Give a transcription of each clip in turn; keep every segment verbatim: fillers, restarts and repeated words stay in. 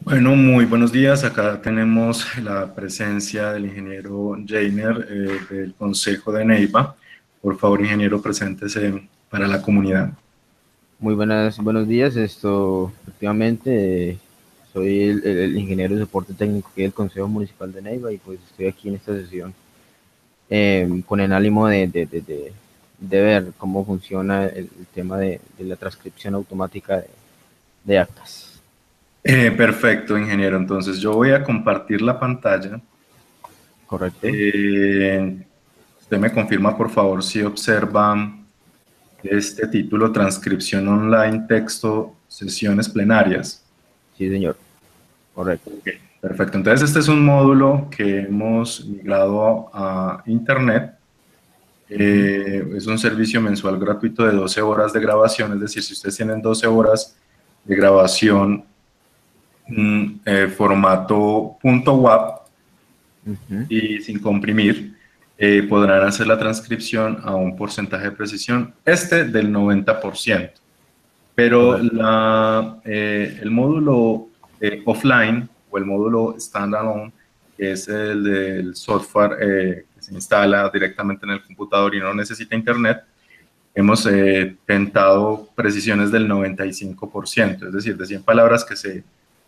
Bueno, muy buenos días. Acá tenemos la presencia del ingeniero Jainer eh, del Consejo de Neiva. Por favor, ingeniero, preséntese para la comunidad. Muy buenas, buenos días. Esto, efectivamente, eh, soy el, el- el ingeniero de soporte técnico aquí del Consejo Municipal de Neiva y pues estoy aquí en esta sesión eh, con el ánimo de, de- de- de- de ver cómo funciona el, el tema de, de la transcripción automática de, de actas. Eh, perfecto, ingeniero. Entonces, yo voy a compartir la pantalla. ¿Correcto? Eh, Usted me confirma, por favor, si observa este título, Transcripción Online, Texto, Sesiones Plenarias. Sí, señor. Correcto. Ok, perfecto. Entonces, este es un módulo que hemos migrado a Internet. Ujú. Eh, es un servicio mensual gratuito de doce horas de grabación, es decir, si ustedes tienen doce horas de grabación, mm, eh, formato .wav Ujú. y sin comprimir, eh, podrán hacer la transcripción a un porcentaje de precisión, este del noventa por ciento. Pero Correcto. la, eh, el módulo eh, offline o el módulo standalone, que es el del software eh, que se instala directamente en el computador y no necesita internet, hemos eh, tentado precisiones del noventa y cinco por ciento, es decir, de cien palabras que se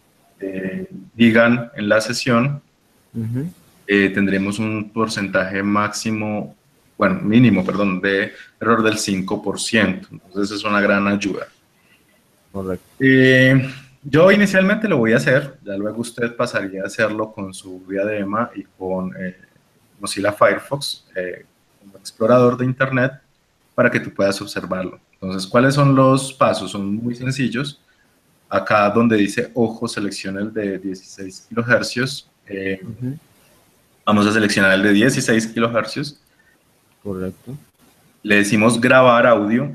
eh, digan en la sesión, Ujú. eh, tendremos un porcentaje máximo, bueno, mínimo, perdón, de error del cinco por ciento. Entonces es una gran ayuda. Correcto. Eh, yo inicialmente lo voy a hacer, ya luego usted pasaría a hacerlo con su diadema y con eh, Mozilla Firefox eh, como explorador de Internet para que tú puedas observarlo. Entonces, ¿cuáles son los pasos? Son muy sencillos. Acá donde dice ojo, selecciona el de dieciséis kilohercios. Eh, Ujú. vamos a seleccionar el de dieciséis kilohercios. Correcto. Le decimos grabar audio.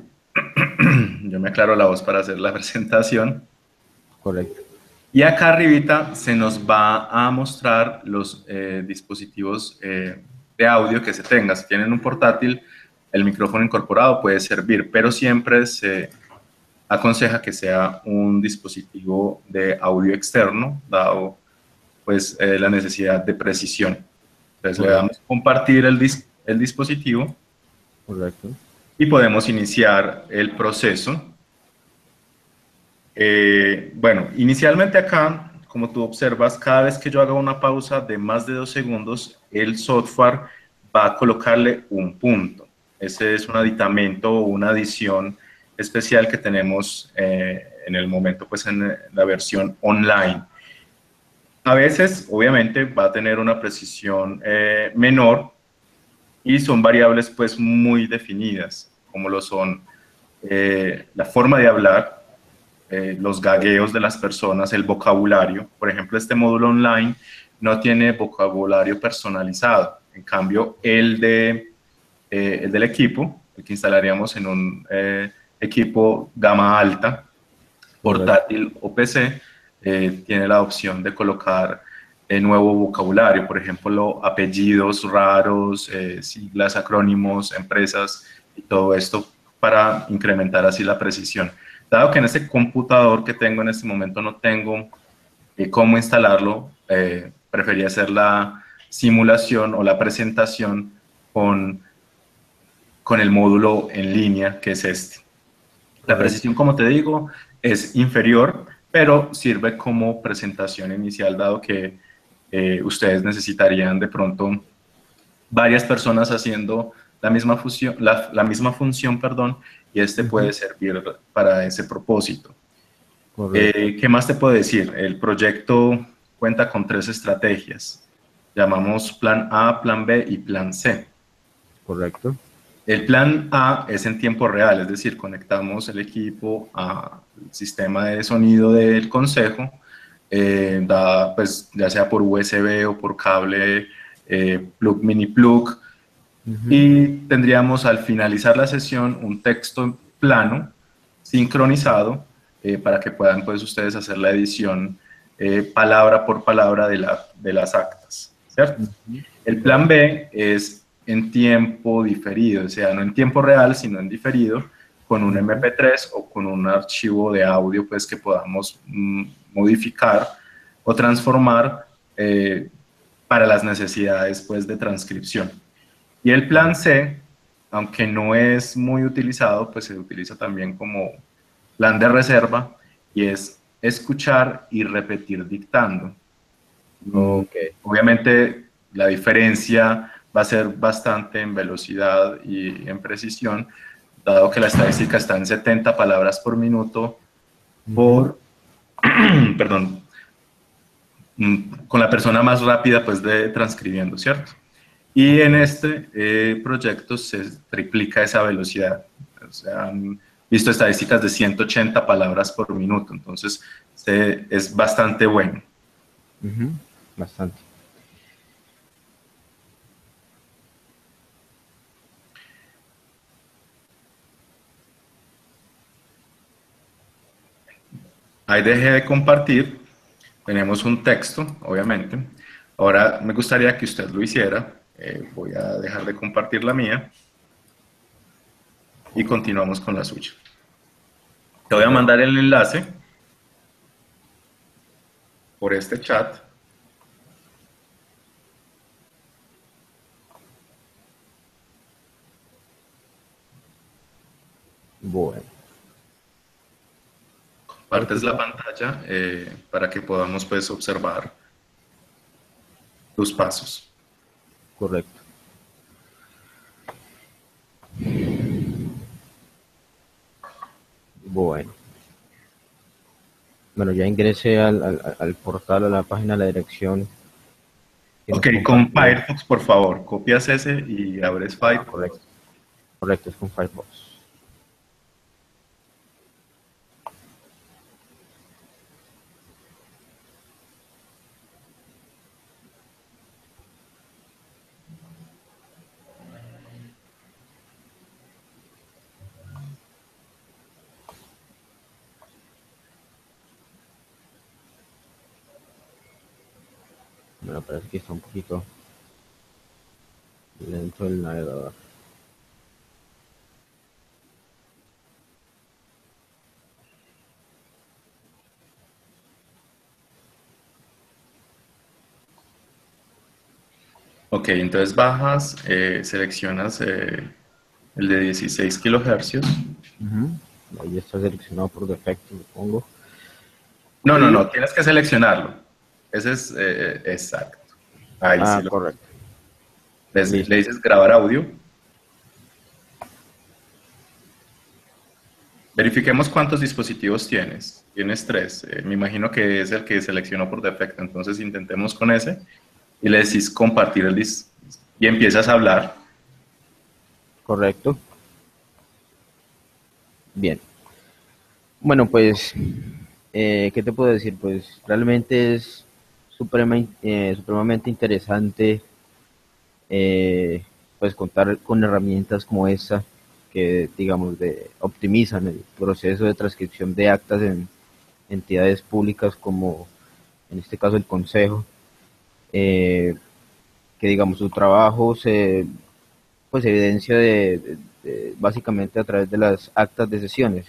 Yo me aclaro la voz para hacer la presentación. Correcto. Y acá arribita se nos va a mostrar los eh, dispositivos eh, de audio que se tenga. Si tienen un portátil, el micrófono incorporado puede servir, pero siempre se aconseja que sea un dispositivo de audio externo, dado pues eh, la necesidad de precisión. Entonces le Correcto. damos compartir el, dis el dispositivo Correcto. y podemos iniciar el proceso. Eh, bueno, inicialmente acá, como tú observas, cada vez que yo haga una pausa de más de dos segundos, el software va a colocarle un punto. Ese es un aditamento o una adición especial que tenemos eh, en el momento, pues en la versión online. A veces, obviamente, va a tener una precisión eh, menor y son variables pues muy definidas, como lo son eh, la forma de hablar, eh, los gagueos de las personas, el vocabulario. Por ejemplo, este módulo online no tiene vocabulario personalizado. En cambio, el, de, eh, el del equipo, el que instalaríamos en un eh, equipo gama alta, Correcto. portátil o P C, eh, tiene la opción de colocar eh, nuevo vocabulario, por ejemplo, apellidos raros, eh, siglas, acrónimos, empresas y todo esto para incrementar así la precisión. Dado que en este computador que tengo en este momento no tengo eh, cómo instalarlo, eh, preferí hacer la simulación o la presentación con, con el módulo en línea que es este. La Correcto. precisión, como te digo, es inferior, pero sirve como presentación inicial, dado que eh, ustedes necesitarían de pronto varias personas haciendo la misma función, la, la misma función, perdón, y este Ujú. puede servir para ese propósito. Correcto. Eh, ¿Qué más te puedo decir? El proyecto cuenta con tres estrategias. Llamamos plan A, plan B y plan C. Correcto. El plan A es en tiempo real, es decir, conectamos el equipo al sistema de sonido del consejo, eh, da, pues, ya sea por U S B o por cable eh, plug mini plug, Ujú. y tendríamos al finalizar la sesión un texto plano, sincronizado, eh, para que puedan pues, ustedes hacer la edición eh, palabra por palabra de, la, de las actas, ¿cierto? Ujú. El plan Correcto. B es en tiempo diferido, o sea, no en tiempo real, sino en diferido, con un Ujú. M P tres o con un archivo de audio pues, que podamos mm, modificar o transformar eh, para las necesidades pues, de transcripción. Y el plan C, aunque no es muy utilizado, pues se utiliza también como plan de reserva y es escuchar y repetir dictando. Ok. Obviamente la diferencia va a ser bastante en velocidad y en precisión, dado que la estadística está en setenta palabras por minuto por, uh-huh. perdón, con la persona más rápida pues de transcribiendo, ¿cierto? Y en este eh, proyecto se triplica esa velocidad. O sea, han visto estadísticas de ciento ochenta palabras por minuto, entonces se, es bastante bueno. Uh-huh. Bastante. Ahí dejé de compartir, tenemos un texto, obviamente. Ahora me gustaría que usted lo hiciera. Eh, voy a dejar de compartir la mía y continuamos con la suya. Te voy a mandar el enlace por este chat. Bueno. Compartes la pantalla eh, para que podamos pues observar tus pasos. Correcto. Bueno. Bueno, ya ingresé al, al, al portal, a la página, a la dirección. Ok, con Firefox, por favor, copias ese y abres Firefox. Ah, correcto. Correcto, es con Firefox. Bueno, parece que está un poquito lento el navegador. Ok, entonces bajas, eh, seleccionas eh, el de dieciséis kilohercios. Uh-huh. Ahí está seleccionado por defecto, lo pongo. No, no, no, tienes que seleccionarlo. Ese es eh, exacto. Ahí Ah, sí lo... correcto. Le, le dices grabar audio. Verifiquemos cuántos dispositivos tienes. Tienes tres. Eh, me imagino que es el que seleccionó por defecto. Entonces intentemos con ese. Y le decís compartir el disco. Y empiezas a hablar. Correcto. Bien. Bueno, pues, eh, ¿qué te puedo decir? Pues realmente es suprema, eh, supremamente interesante eh, pues contar con herramientas como esta que, digamos, de, optimizan el proceso de transcripción de actas en entidades públicas como, en este caso, el Consejo, eh, que, digamos, su trabajo se pues evidencia de, de, de, básicamente a través de las actas de sesiones.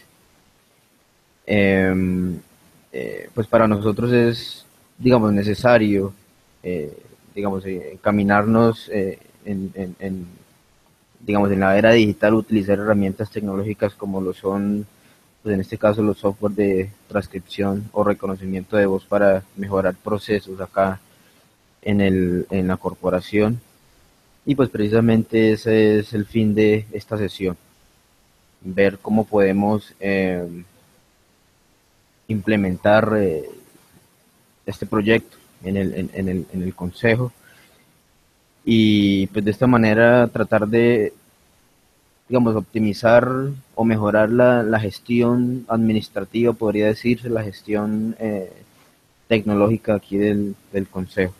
Eh, eh, pues para nosotros es, digamos, necesario, eh, digamos, eh, encaminarnos eh, en, en, en, digamos, en la era digital, utilizar herramientas tecnológicas como lo son, pues en este caso, los software de transcripción o reconocimiento de voz para mejorar procesos acá en, el, en la corporación. Y pues precisamente ese es el fin de esta sesión, ver cómo podemos eh, implementar eh, este proyecto en el, en, en, el, en el Consejo y pues de esta manera tratar de, digamos, optimizar o mejorar la, la gestión administrativa, podría decirse, la gestión eh, tecnológica aquí del, del Consejo.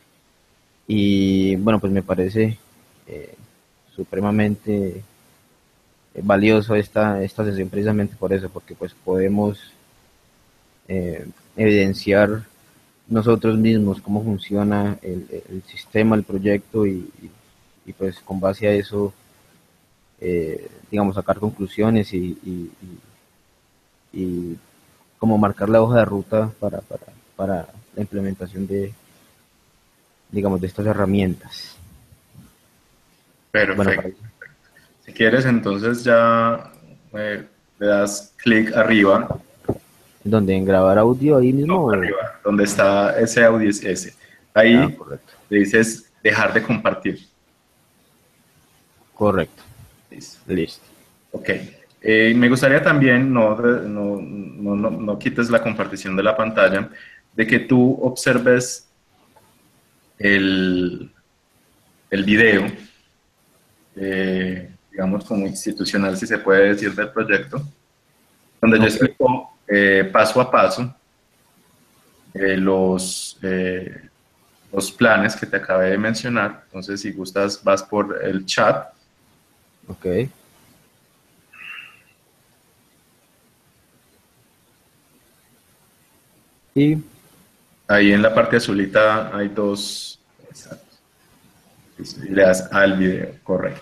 Y bueno, pues me parece eh, supremamente valioso esta, esta sesión precisamente por eso, porque pues podemos eh, evidenciar nosotros mismos cómo funciona el, el sistema, el proyecto y, y, y, pues con base a eso, eh, digamos, sacar conclusiones y, y, y, y como marcar la hoja de ruta para, para, para la implementación de, digamos, de estas herramientas. Bueno, para Perfecto. Si quieres, entonces ya eh, le das clic arriba, donde en grabar audio ahí no, mismo. O- arriba, donde está ese audio, es ese. Ah, Ahí correcto. le dices dejar de compartir. Correcto. Listo. Listo. Ok. Eh, me gustaría también, no, de- no, no, no, no quites la compartición de la pantalla, de que tú observes el, el video, eh, digamos como institucional, si se puede decir, del proyecto, donde yo Ok. explico eh, paso a paso eh, los, eh, los planes que te acabé de mencionar. Entonces, si gustas, vas por el chat. Ok. Y Ahí en la parte azulita hay dos. Exacto. Y le das al video, correcto.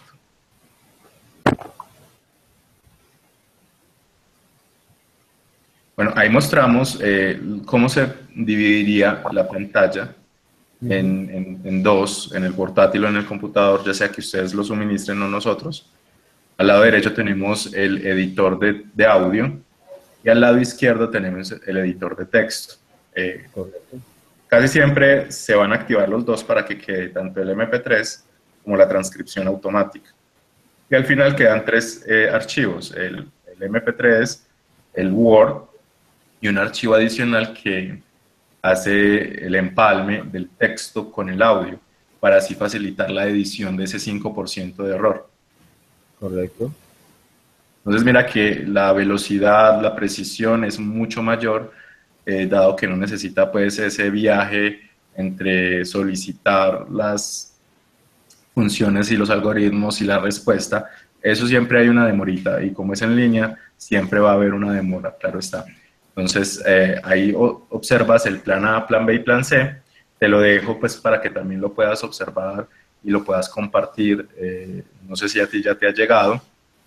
Bueno, ahí mostramos eh, cómo se dividiría la pantalla ujú, en, en, en dos, en el portátil o en el computador, ya sea que ustedes lo suministren o nosotros. Al lado derecho tenemos el editor de, de audio y al lado izquierdo tenemos el editor de texto. Eh, correcto. casi siempre se van a activar los dos para que quede tanto el M P tres como la transcripción automática. Y al final quedan tres eh, archivos, el, el M P tres, el Word y un archivo adicional que hace el empalme del texto con el audio para así facilitar la edición de ese cinco por ciento de error. Correcto. Entonces mira que la velocidad, la precisión es mucho mayor, eh, dado que no necesita pues ese viaje entre solicitar las funciones y los algoritmos y la respuesta. Eso siempre hay una demorita y como es en línea, siempre va a haber una demora, claro está. Entonces eh, ahí observas el plan A, plan B y plan C. Te lo dejo pues para que también lo puedas observar y lo puedas compartir. Eh, no sé si a ti ya te ha llegado.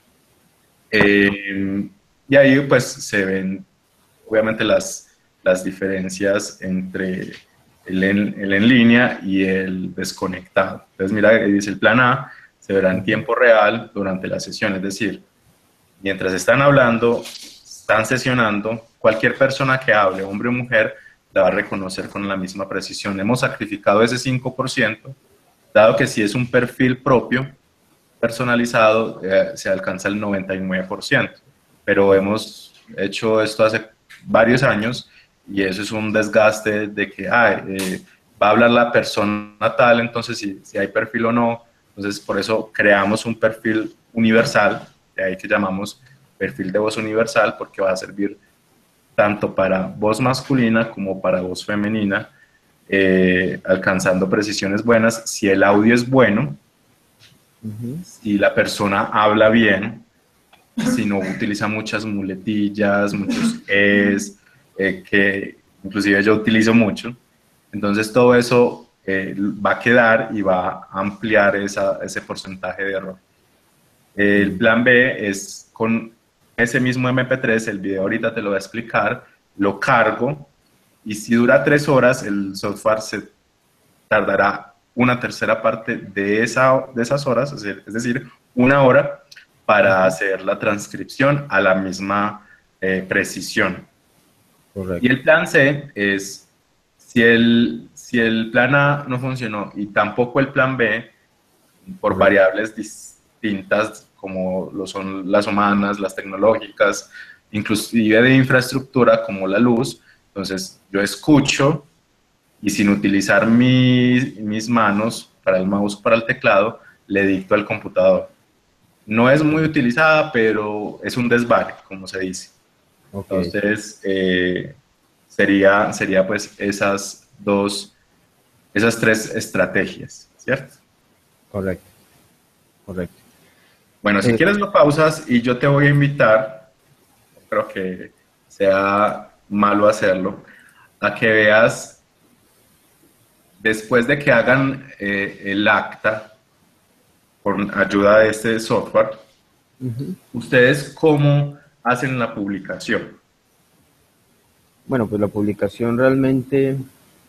Eh, y ahí pues se ven obviamente las, las diferencias entre el en, el en línea y el desconectado. Entonces mira, dice el plan A, se verá en ujú, tiempo real durante la sesión, es decir, mientras están hablando, están sesionando, cualquier persona que hable, hombre o mujer, la va a reconocer con la misma precisión. Hemos sacrificado ese cinco por ciento, dado que si es un perfil propio, personalizado, eh, se alcanza el noventa y nueve por ciento. Pero hemos hecho esto hace varios años y eso es un desgaste de que ah, eh, va a hablar la persona tal, entonces si, si hay perfil o no. Entonces por eso creamos un perfil universal, de ahí que llamamos perfil de voz universal, porque va a servir tanto para voz masculina como para voz femenina, eh, alcanzando precisiones buenas. Si el audio es bueno, ujú. si la persona habla bien, si no utiliza muchas muletillas, muchos es, eh, que inclusive yo utilizo mucho. Entonces todo eso eh, va a quedar y va a ampliar esa, ese porcentaje de error. El Mm, plan B es con ese mismo M P tres, el video ahorita te lo voy a explicar, lo cargo y si dura tres horas, el software se tardará una tercera parte de, esa, de esas horas, es decir, una hora para ujú, hacer la transcripción a la misma eh, precisión. Y correcto. el plan C es, si el, si el plan A no funcionó y tampoco el plan B, por Correcto. variables distintas como lo son las humanas, las tecnológicas, inclusive de infraestructura como la luz, entonces yo escucho y sin utilizar mi, mis manos para el mouse, para el teclado, le dicto al computador. No es muy utilizada, pero es un desvare, como se dice. Ok. Entonces, eh, sería, sería pues esas dos, esas tres estrategias, ¿cierto? Correcto. Correcto. Bueno, si Eh, quieres lo pausas y yo te voy a invitar, no creo que sea malo hacerlo, a que veas después de que hagan eh, el acta con ayuda de este software, ujú. ¿ustedes cómo hacen la publicación? Bueno, pues la publicación realmente.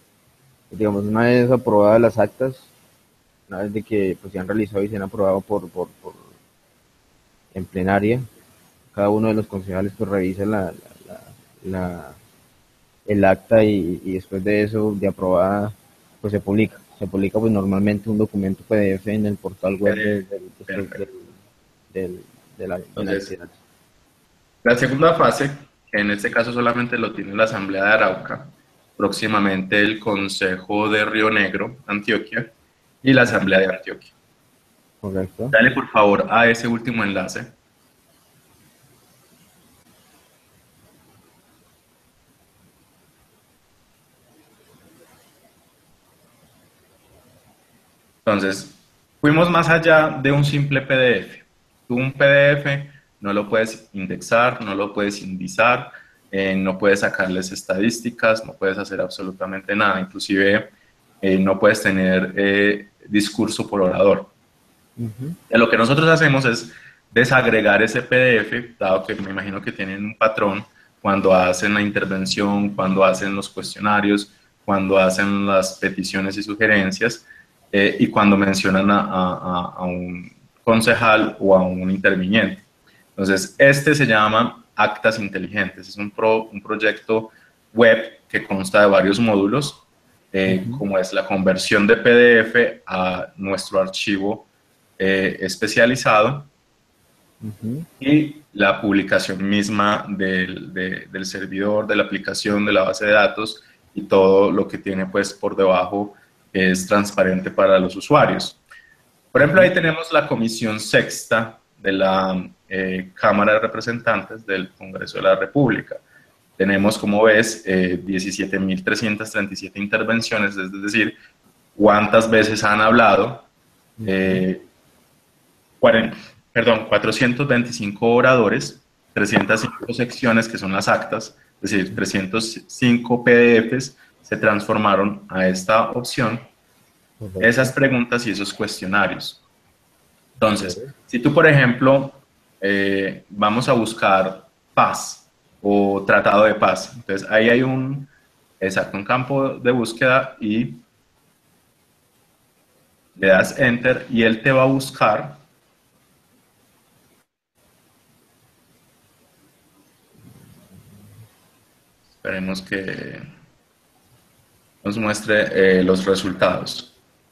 digamos, una vez aprobadas las actas, una vez de que pues, se han realizado y se han aprobado por, por, por en plenaria, cada uno de los concejales pues revisa la, la, la, la- el acta y, y después de eso, de aprobada, pues se publica. Se publica pues normalmente un documento P D F en el portal web de, del, pues, del, Perfecto. del- de, la, de la Entonces, entidad. la segunda fase, que en este caso solamente lo tiene la Asamblea de Arauca, próximamente el Consejo de Río Negro, Antioquia, y la Asamblea de Antioquia. Correcto. Dale por favor a ese último enlace. Entonces, fuimos más allá de un simple P D F. Tú un P D F no lo puedes indexar, no lo puedes indizar, eh, no puedes sacarles estadísticas, no puedes hacer absolutamente nada. Inclusive eh, no puedes tener eh, discurso por orador. Ujú. Y lo que nosotros hacemos es desagregar ese P D F, dado que me imagino que tienen un patrón cuando hacen la intervención, cuando hacen los cuestionarios, cuando hacen las peticiones y sugerencias, eh, y cuando mencionan a, a, a, un concejal o a un interviniente. Entonces, este se llama Actas Inteligentes. Es un, pro, un proyecto web que consta de varios módulos, eh, Ujú. como es la conversión de P D F a nuestro archivo eh, especializado Ujú. y la publicación misma del, de, del servidor, de la aplicación, de la base de datos y todo lo que tiene pues por debajo es transparente para los usuarios. Por ejemplo, ahí Ujú. tenemos la comisión sexta de la eh, Cámara de Representantes del Congreso de la República. Tenemos, como ves, eh, diecisiete mil trescientas treinta y siete intervenciones, es decir, cuántas veces han hablado, Ujú. eh, cuarenta, perdón, cuatrocientos veinticinco oradores, trescientas cinco secciones que son las actas, es decir, trescientos cinco P D Fs se transformaron a esta opción, esas Correcto. preguntas y esos cuestionarios. Entonces, Ok. si tú, por ejemplo, eh, vamos a buscar paz o tratado de paz, entonces ahí hay un, exacto, un campo de búsqueda y le das enter y él te va a buscar. Esperemos que nos muestre eh, los resultados.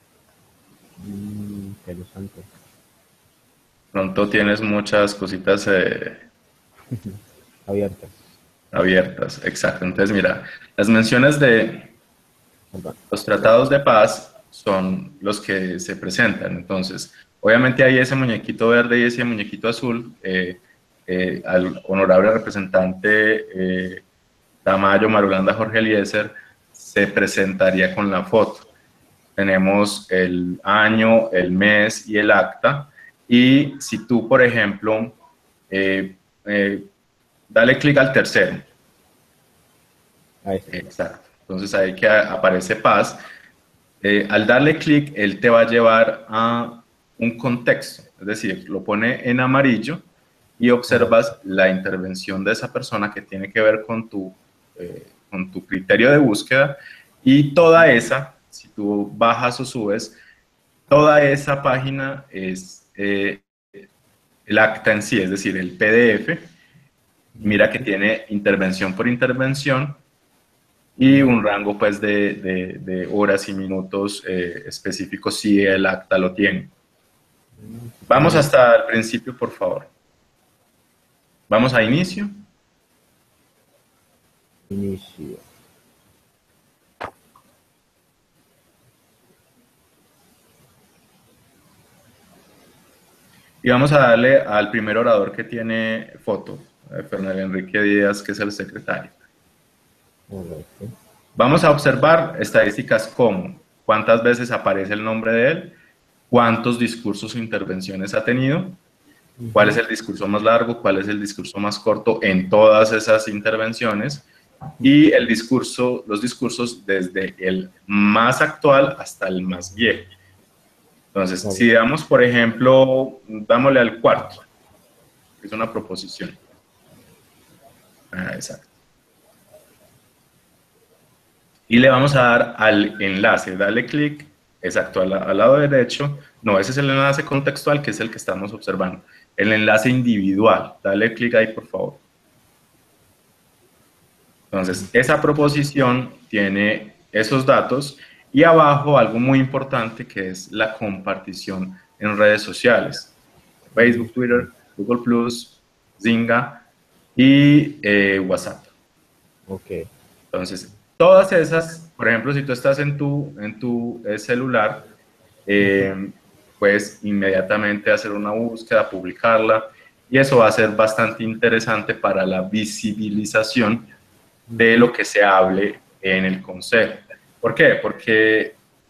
Mm, interesante. Pronto tienes muchas cositas eh, Abiertas. abiertas, exacto. Entonces, mira, las menciones de Perdón. los tratados de paz son los que se presentan. Entonces, obviamente hay ese muñequito verde y ese muñequito azul. Eh, eh, al honorable representante eh, Tamayo Marulanda Jorge Eliezer se presentaría con la foto. Tenemos el año, el mes y el acta. Y si tú, por ejemplo, eh, eh, dale clic al tercero. Ahí está. Exacto. Entonces ahí que aparece paz. Eh, al darle clic, él te va a llevar a un contexto. Es decir, lo pone en amarillo y Correcto. observas la intervención de esa persona que tiene que ver con tu, eh, con tu criterio de búsqueda y toda esa, si tú bajas o subes, toda esa página es eh, el acta en sí, es decir, el P D F. Mira que Ujú. tiene intervención por intervención y un Ujú. rango pues de, de, de horas y minutos eh, específicos si el acta lo tiene. Mm, Vamos supremamente. hasta el principio, por favor. Vamos a inicio Inicio. y vamos a darle al primer orador que tiene foto, eh, Fernando Enrique Díaz, que es el secretario. Correcto. Vamos a observar estadísticas como cuántas veces aparece el nombre de él, cuántos discursos o intervenciones ha tenido, cuál es Ujú. el discurso más largo, cuál es el discurso más corto en todas esas intervenciones y el discurso, los discursos desde el más actual hasta el más viejo. Entonces, si Correcto. damos, por ejemplo, dámosle al cuarto, que es una proposición. Ah, exacto. y le vamos a dar al enlace, dale clic, exacto, al, al lado derecho, no, ese es el enlace contextual que es el que estamos observando, el enlace individual, dale clic ahí por favor. Entonces, esa proposición tiene esos datos y abajo algo muy importante que es la compartición en redes sociales, Facebook, Twitter, Google Plus, Zynga y eh, WhatsApp. Ok. Entonces, todas esas, por ejemplo, si tú estás en tu, en tu eh, celular, eh, puedes inmediatamente hacer una búsqueda, publicarla, y eso va a ser bastante interesante para la visibilización de lo que se hable en el consejo. ¿Por qué? Porque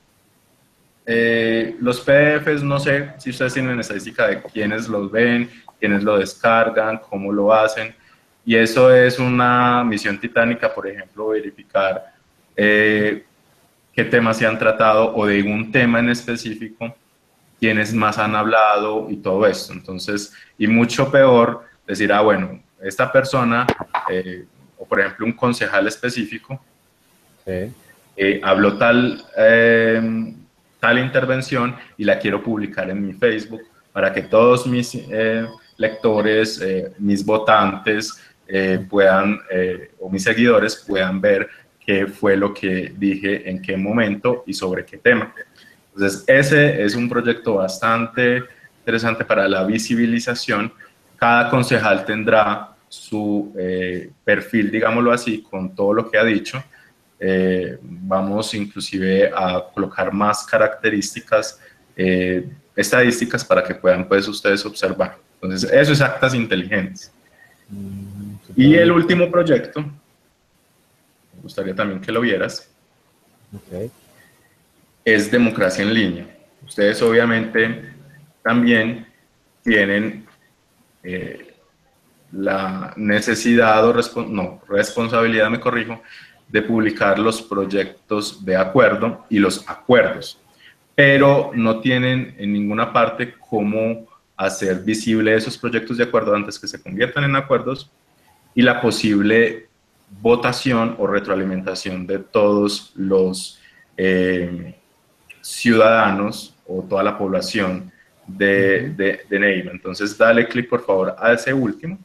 eh, los P D Efes, no sé si ustedes tienen estadística de quiénes los ven, quiénes lo descargan, cómo lo hacen, y eso es una misión titánica, por ejemplo, verificar eh, qué temas se han tratado o de un tema en específico, quiénes más han hablado y todo esto. Entonces, y mucho peor decir, ah, bueno, esta persona, eh, o por ejemplo un concejal específico, Sí. eh, habló tal, eh, tal intervención y la quiero publicar en mi Facebook para que todos mis eh, lectores, eh, mis votantes eh, puedan, eh, o mis seguidores puedan ver qué fue lo que dije, en qué momento y sobre qué tema. Entonces, ese es un proyecto bastante interesante para la visibilización. Cada concejal tendrá su eh, perfil, digámoslo así, con todo lo que ha dicho. Eh, vamos inclusive a colocar más características eh, estadísticas para que puedan pues ustedes observar. Entonces, eso es actas inteligentes. Mm, Y el bien. último proyecto, me gustaría también que lo vieras, Okay. es democracia en línea. Ustedes obviamente también tienen eh, la necesidad o respon no, responsabilidad, me corrijo, de publicar los proyectos de acuerdo y los acuerdos, pero no tienen en ninguna parte cómo hacer visible esos proyectos de acuerdo antes que se conviertan en acuerdos y la posible votación o retroalimentación de todos los eh, ciudadanos o toda la población de, de, de Neiva. Entonces, dale clic por favor a ese último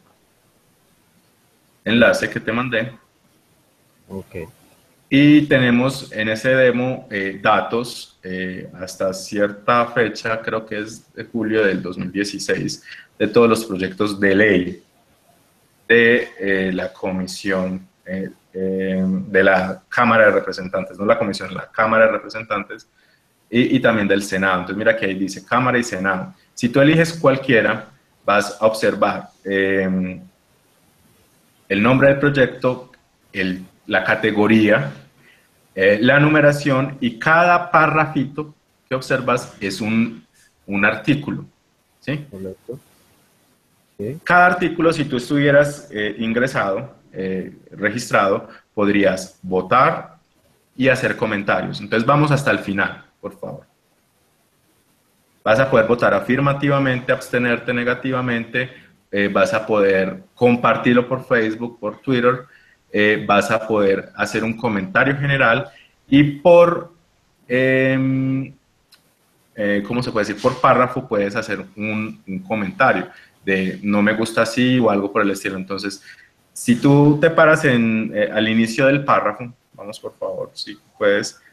enlace que te mandé. Ok. Y tenemos en ese demo eh, datos eh, hasta cierta fecha, creo que es de julio del dos mil dieciséis, de todos los proyectos de ley de eh, la comisión, eh, eh, de la Cámara de Representantes, no la comisión, la Cámara de Representantes, y, y también del Senado. Entonces mira que ahí dice Cámara y Senado. Si tú eliges cualquiera, vas a observar eh, el nombre del proyecto, el, la categoría, eh, la numeración, y cada párrafito que observas es un, un artículo, ¿sí? Correcto. Sí. Cada artículo, si tú estuvieras eh, ingresado, eh, registrado, podrías votar y hacer comentarios. Entonces vamos hasta el final, por favor. Vas a poder votar afirmativamente, abstenerte negativamente, eh, vas a poder compartirlo por Facebook, por Twitter, eh, vas a poder hacer un comentario general y por, eh, eh, ¿cómo se puede decir? Por párrafo puedes hacer un, un comentario de no me gusta así o algo por el estilo. Entonces, si tú te paras en, eh, al inicio del párrafo, vamos por favor, si puedes.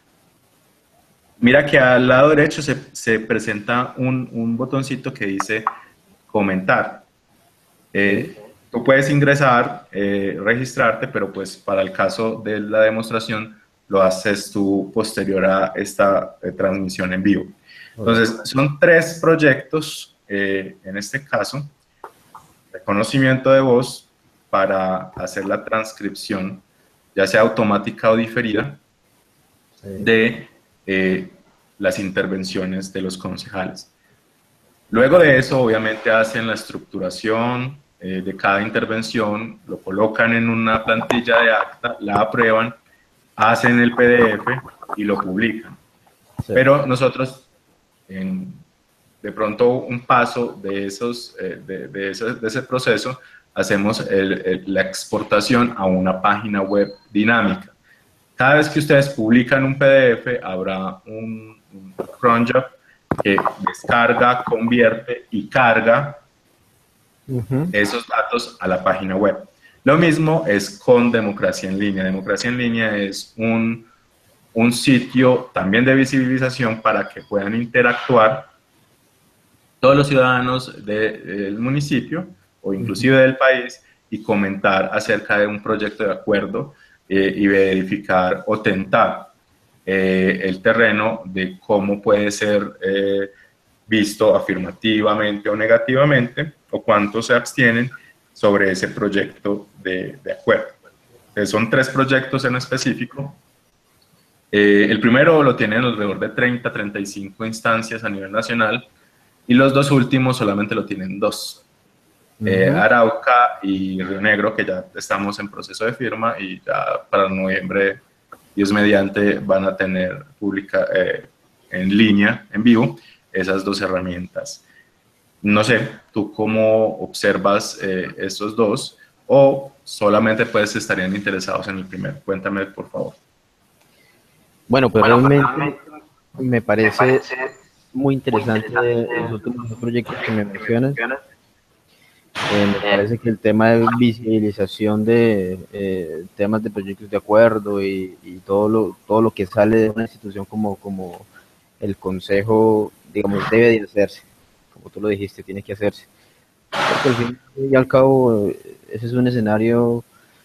Mira que al lado derecho se, se presenta un, un, botoncito que dice comentar. Eh, tú puedes ingresar, eh, registrarte, pero pues para el caso de la demostración lo haces tú posterior a esta eh, transmisión en vivo. Entonces, son tres proyectos, eh, en este caso, reconocimiento de voz para hacer la transcripción, ya sea automática o diferida, Sí. de eh, las intervenciones de los concejales. Luego de eso, obviamente, hacen la estructuración eh, de cada intervención, lo colocan en una plantilla de acta, la aprueban, hacen el P D F y lo publican. Sí. Pero nosotros, en, de pronto, un paso de, esos, eh, de, de, ese, de ese proceso, hacemos el, el, la exportación a una página web dinámica. Cada vez que ustedes publican un P D F, habrá un, un cron job que descarga, convierte y carga uh-huh. esos datos a la página web. Lo mismo es con Democracia en Línea. Democracia en Línea es un, un sitio también de visibilización para que puedan interactuar todos los ciudadanos de, del municipio o inclusive uh-huh. del país y comentar acerca de un proyecto de acuerdo eh, y verificar o tentar eh, el terreno de cómo puede ser eh, visto afirmativamente o negativamente, o cuántos se abstienen sobre ese proyecto de, de acuerdo. Entonces, son tres proyectos en específico. Eh, el primero lo tienen alrededor de treinta, treinta y cinco instancias a nivel nacional, y los dos últimos solamente lo tienen dos. Uh-huh. eh, Arauca y Río Negro, que ya estamos en proceso de firma, y ya para noviembre, Dios mediante, van a tener pública eh, en línea, en vivo, esas dos herramientas. No sé, ¿tú cómo observas eh, estos dos? ¿O solamente pues estarían interesados en el primero? Cuéntame, por favor. Bueno, pues bueno, realmente me parece, me parece muy interesante, muy interesante los últimos dos proyectos que me mencionas. Eh, me parece que el tema de visibilización de eh, temas de proyectos de acuerdo y, y todo lo todo lo que sale de una institución como, como el Consejo, digamos, debe de hacerse. Como tú lo dijiste, tiene que hacerse. Porque al fin y al cabo, ese es un escenario,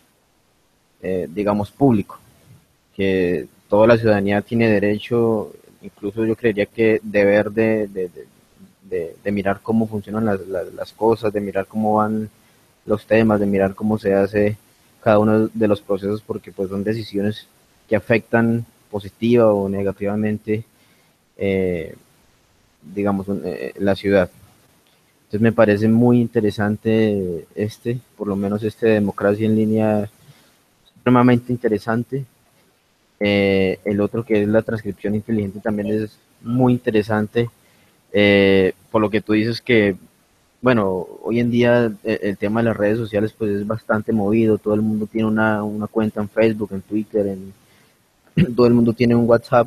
eh, digamos, público, que toda la ciudadanía tiene derecho, incluso yo creería que deber de, de, de, de, de mirar cómo funcionan las, las, las cosas, de mirar cómo van los temas, de mirar cómo se hace cada uno de los procesos, porque pues son decisiones que afectan positiva o negativamente, eh, digamos, eh, la ciudad. Entonces me parece muy interesante este, por lo menos este de Democracia en Línea, supremamente interesante. Eh, el otro, que es la transcripción inteligente, también es muy interesante, eh, por lo que tú dices que, bueno, hoy en día el, el tema de las redes sociales pues es bastante movido, todo el mundo tiene una, una cuenta en Facebook, en Twitter, en, todo el mundo tiene un WhatsApp,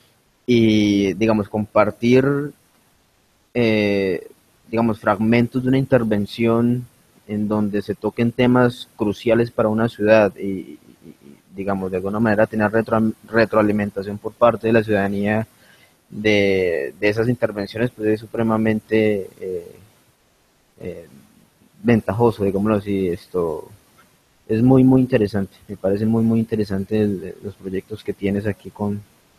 y digamos compartir eh, digamos fragmentos de una intervención en donde se toquen temas cruciales para una ciudad y, y digamos de alguna manera tener retro, retroalimentación por parte de la ciudadanía de, de esas intervenciones, pues es supremamente eh, eh, ventajoso, digámoslo así. Esto es muy muy interesante, me parece muy muy interesante el, los proyectos que tienes aquí con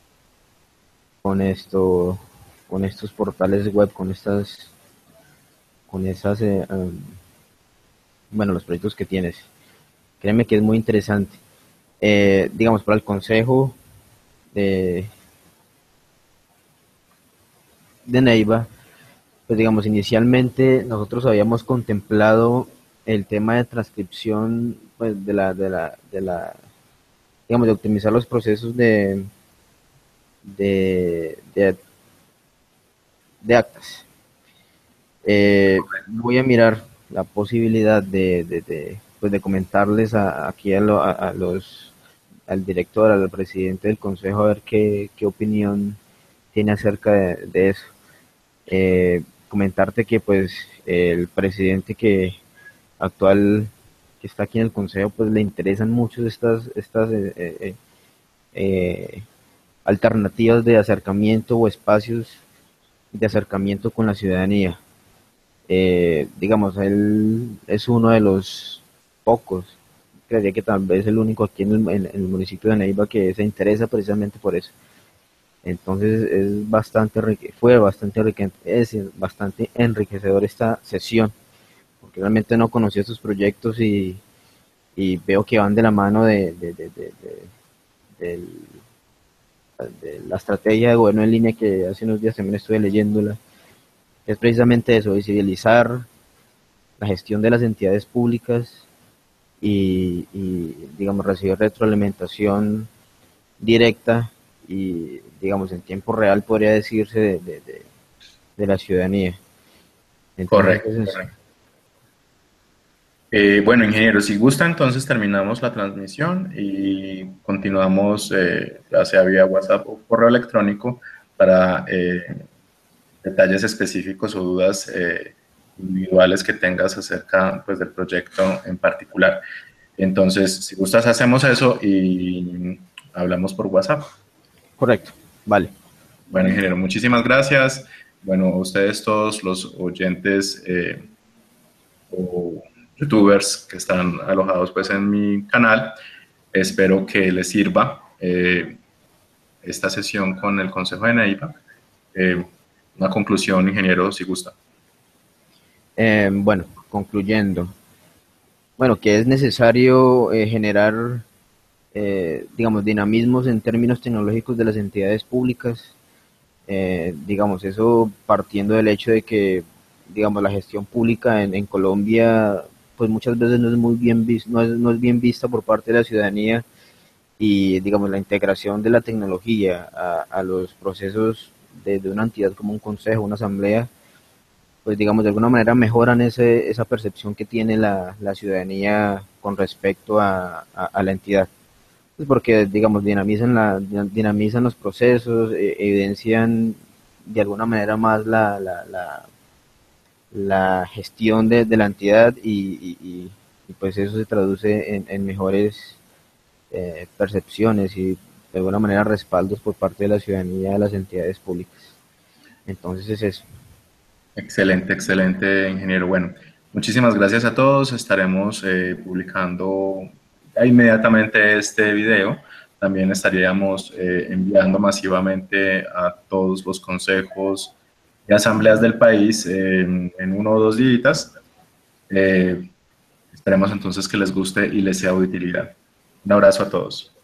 con esto, con estos portales web, con estas, con esas, eh, um, bueno, los proyectos que tienes. Créeme que es muy interesante. Eh, digamos, para el consejo de, de Neiva, pues digamos, inicialmente nosotros habíamos contemplado el tema de transcripción, pues de la, de la, de la, digamos, de optimizar los procesos de, de, de de actas. Eh, voy a mirar la posibilidad de, de, de, pues de comentarles a, aquí a, lo, a, a los al director, al presidente del consejo, a ver qué, qué opinión tiene acerca de, de eso. Eh, comentarte que pues el presidente que actual que está aquí en el consejo, pues le interesan mucho estas estas eh, eh, eh, alternativas de acercamiento o espacios de acercamiento con la ciudadanía. Eh, digamos, él es uno de los pocos, creería que tal vez el único aquí en el, en el municipio de Neiva que se interesa precisamente por eso. Entonces es bastante fue bastante es bastante enriquecedor esta sesión, porque realmente no conocía estos proyectos y, y veo que van de la mano de, de, de, de, de, de, de la estrategia de gobierno en línea, que hace unos días también estuve leyéndola. Es precisamente eso, visibilizar la gestión de las entidades públicas y, y digamos recibir retroalimentación directa y digamos en tiempo real, podría decirse, de, de, de, de la ciudadanía. Entonces, correcto, correcto. Eh, bueno, ingeniero, si gusta, entonces terminamos la transmisión y continuamos, eh, ya sea vía WhatsApp o correo electrónico, para eh, detalles específicos o dudas eh, individuales que tengas acerca, pues, del proyecto en particular. Entonces, si gustas, hacemos eso y hablamos por WhatsApp. Correcto, vale. Bueno, ingeniero, muchísimas gracias. Bueno, a ustedes todos los oyentes eh, o youtubers que están alojados, pues, en mi canal, espero que les sirva eh, esta sesión con el Consejo de Neiva. Eh, una conclusión, ingeniero, si gusta. Eh, bueno, concluyendo, bueno, que es necesario eh, generar, eh, digamos, dinamismos en términos tecnológicos de las entidades públicas. Eh, digamos, eso partiendo del hecho de que, digamos, la gestión pública en, en Colombia, pues muchas veces no es muy bien vis- no es, no es bien vista por parte de la ciudadanía, y, digamos, la integración de la tecnología a, a los procesos de, de una entidad como un consejo, una asamblea, pues, digamos, de alguna manera mejoran ese, esa percepción que tiene la, la ciudadanía con respecto a, a, a la entidad. Pues porque, digamos, dinamizan, la, dinamizan los procesos, eh, evidencian de alguna manera más la, la, la, la gestión de, de, la entidad, y, y, y, y, pues eso se traduce en, en mejores eh, percepciones y de alguna manera respaldos por parte de la ciudadanía de las entidades públicas. Entonces es eso. Excelente, excelente, ingeniero. Bueno, muchísimas gracias a todos. Estaremos eh, publicando inmediatamente este video. También estaríamos eh, enviando masivamente a todos los consejos y asambleas del país eh, en, en uno o dos días. Eh, esperemos entonces que les guste y les sea de utilidad. Un abrazo a todos.